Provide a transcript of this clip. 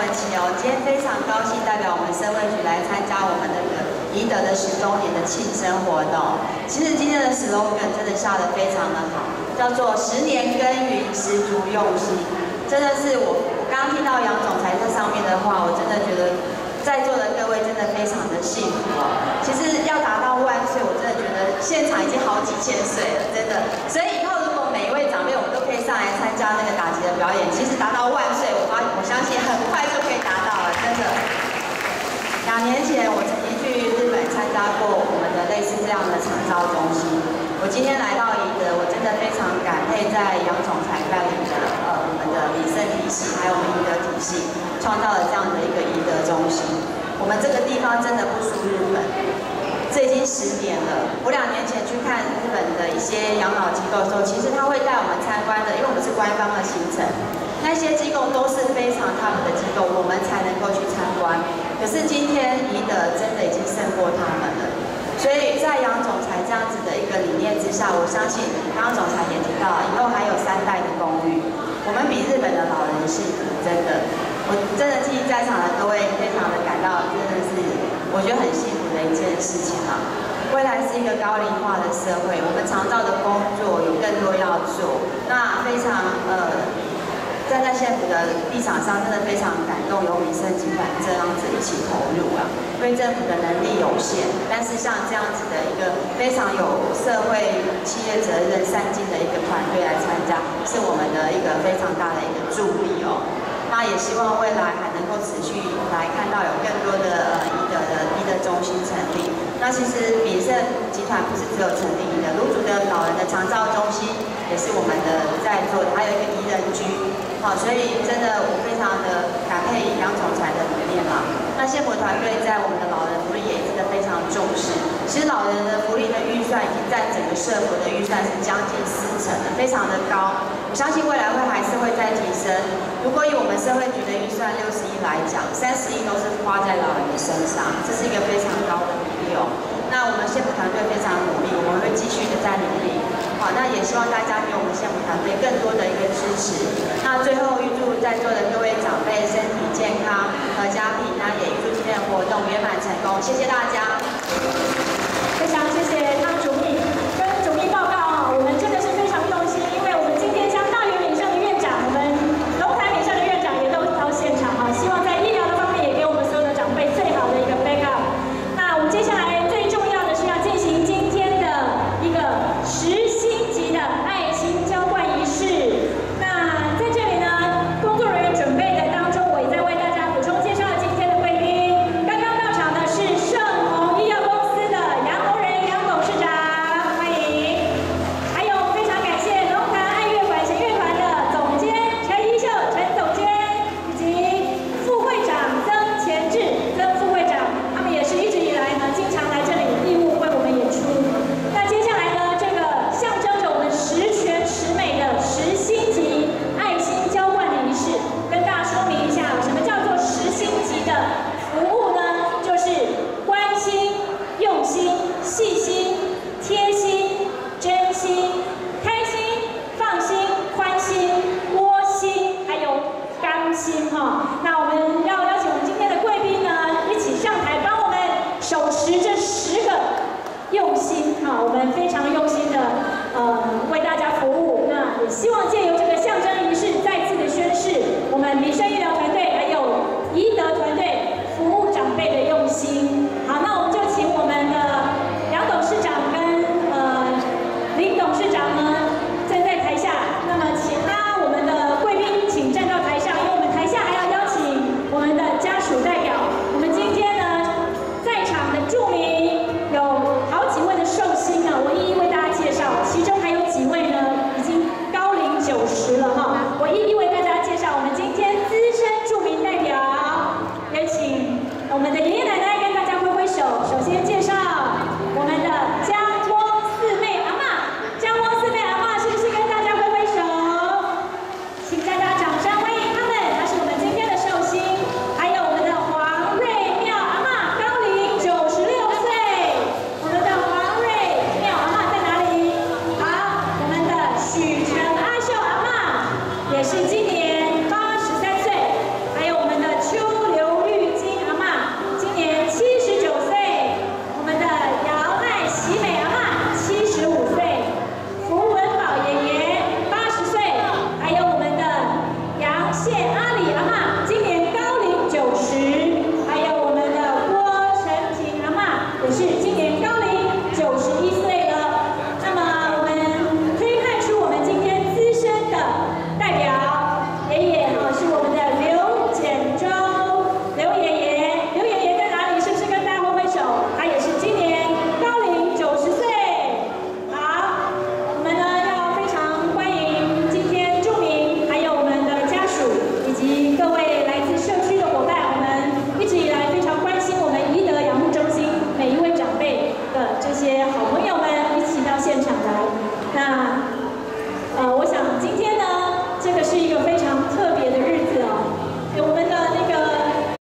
齐哦！今天非常高兴代表我们社会局来参加我们那个宜德的10周年的庆生活动。其实今天的 slogan 真的下得非常的好，叫做10年耕耘，10足用心。真的是我刚刚听到杨总裁在上面的话，我真的觉得在座的各位真的非常的幸福哦。其实要达到万岁，我真的觉得现场已经好几千岁了，真的。所以以后如果每一位长辈我们都可以上来参加那个打击的表演，其实达到万岁，我相信很快就可以达到了，真的。2年前我曾经去日本参加过我们的类似这样的长照中心。我今天来到宜德，我真的非常感佩在杨总裁带领的我们的民生体系，还有我们宜德体系，创造了这样的一个宜德中心。我们这个地方真的不输日本。这已经10年了。我2年前去看日本的一些养老机构的时候，其实他会带我们参观的，因为我们是官方的行程，那些机构都是非常 top 的机构，我们才能够去参观。可是今天宜德真的已经胜过他们了。所以在杨总裁这样子的一个理念之下，我相信刚刚总裁也提到，以后还有3代的公寓，我们比日本的老人幸福，真的。我真的替在场的各位非常的感到，真的是我觉得很幸福的一件事情啊。未来是一个高龄化的社会，我们长照的工作有更多要做。那非常站在县府的立场上，真的非常感动，有民生集团这样子一起投入啊。因为政府的能力有限，但是像这样子的一个非常有社会企业责任、善尽的一个团队来参加，是我们的一个非常大的一个助力哦。那也希望未来还能够持续来看到有更多的宜德中心成立。那其实民生集团不是只有成立宜德，芦竹的老人的长照中心也是我们的在做的，还有一个宜人居。好，所以真的我非常的感佩杨总裁的理念嘛。那县府团队在我们的老人福利也真的非常重视。其实老人的福利的预算已经占整个社福的预算是将近40%了，非常的高。我相信未来还是会再提升。如果以我们社会局的预算60亿来讲，30亿都是花在老人的身上，这是一个非常高的比例哦。那我们县府团队非常努力，我们会继续的在努力。好，那也希望大家给我们县府团队更多的一个支持。那最后预祝在座的各位长辈身体健康、阖家平安，也预祝今天的活动圆满成功。谢谢大家。